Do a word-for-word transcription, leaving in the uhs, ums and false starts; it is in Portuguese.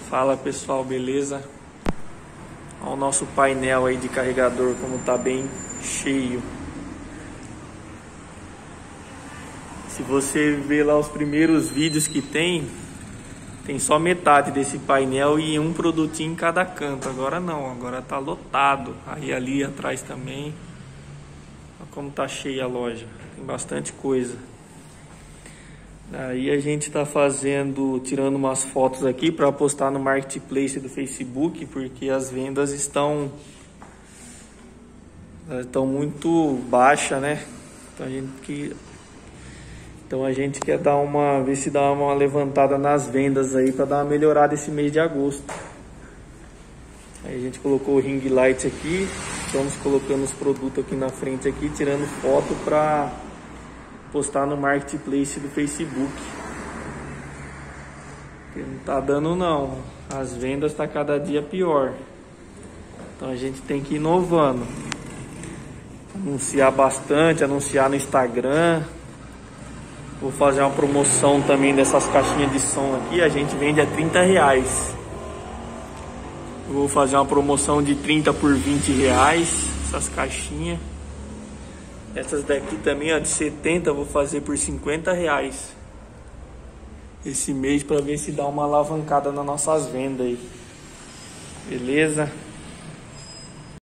Fala pessoal, beleza? Olha o nosso painel aí de carregador como tá bem cheio. Se você ver lá os primeiros vídeos que tem, tem só metade desse painel e um produtinho em cada canto. Agora não, agora tá lotado. Aí ali atrás também. Olha como tá cheia a loja, tem bastante coisa. Aí a gente tá fazendo, tirando umas fotos aqui para postar no Marketplace do Facebook, porque as vendas estão estão muito baixas, né? Então a gente que então a gente quer dar uma ver se dá uma levantada nas vendas aí para dar uma melhorada esse mês de agosto. Aí a gente colocou o ring light aqui, estamos colocando os produtos aqui na frente aqui, tirando foto para postar no Marketplace do Facebook. Porque não tá dando não, as vendas tá cada dia pior. Então a gente tem que ir inovando, anunciar bastante, anunciar no Instagram. Vou fazer uma promoção também dessas caixinhas de som aqui, a gente vende a trinta reais. Eu vou fazer uma promoção de trinta por vinte reais, essas caixinhas. Essas daqui também, ó, de setenta, eu vou fazer por cinquenta reais esse mês, para ver se dá uma alavancada nas nossas vendas aí. Beleza?